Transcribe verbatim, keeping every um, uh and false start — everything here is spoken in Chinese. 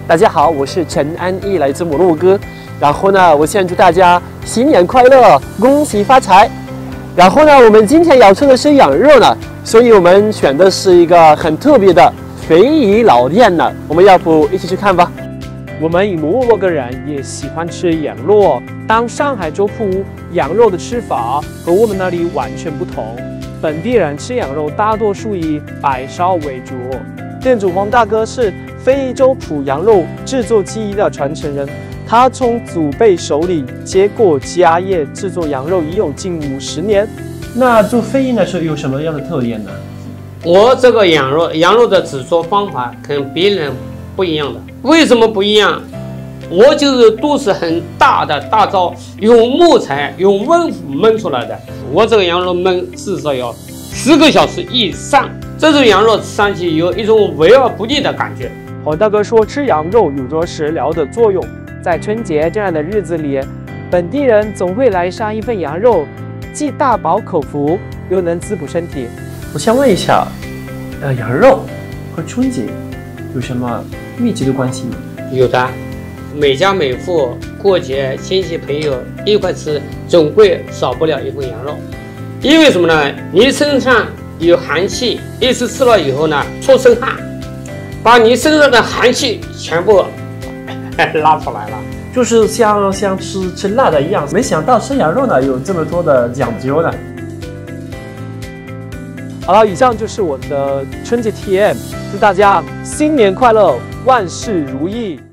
大家好，我是陈安逸，来自摩洛哥。然后呢，我现在祝大家新年快乐，恭喜发财。然后呢，我们今天要吃的是羊肉呢，所以我们选的是一个很特别的肥姨老店呢。我们要不一起去看吧？我们摩洛哥人也喜欢吃羊肉，但上海粥铺羊肉的吃法和我们那里完全不同。本地人吃羊肉大多数以白烧为主。店主黄大哥是非洲普羊肉制作技艺的传承人，他从祖辈手里接过家业，制作羊肉已有近五十年。那做非遗的时候有什么样的特点呢？ 我这个羊肉，羊肉的制作方法跟别人不一样的。为什么不一样？我就是都是很大的大灶，用木材、用温釜焖出来的。我这个羊肉焖至少要十个小时以上。这种羊肉吃上去有一种微而不腻的感觉。 黄大哥说，吃羊肉有着食疗的作用，在春节这样的日子里，本地人总会来上一份羊肉，既大饱口福，又能滋补身体。我想问一下，呃，羊肉和春节有什么密切的关系吗？ 有的，每家每户过节亲戚朋友一块吃，总归少不了一份羊肉。因为什么呢？你身上有寒气，一次吃了以后呢，出身汗，把你身上的寒气全部拉出来了。 就是像像吃吃辣的一样，没想到吃羊肉呢有这么多的讲究呢。好了，以上就是我的春节 T M， 祝大家新年快乐，万事如意。